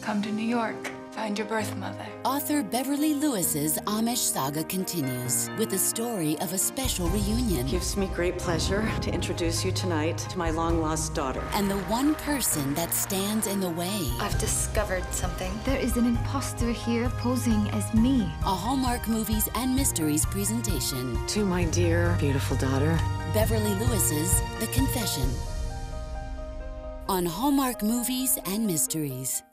come to New York, find your birth mother. Author Beverly Lewis's Amish saga continues with the story of a special reunion. It gives me great pleasure to introduce you tonight to my long-lost daughter. And the one person that stands in the way. I've discovered something. There is an impostor here posing as me. A Hallmark Movies and Mysteries presentation. To my dear, beautiful daughter. Beverly Lewis's The Confession. On Hallmark Movies and Mysteries.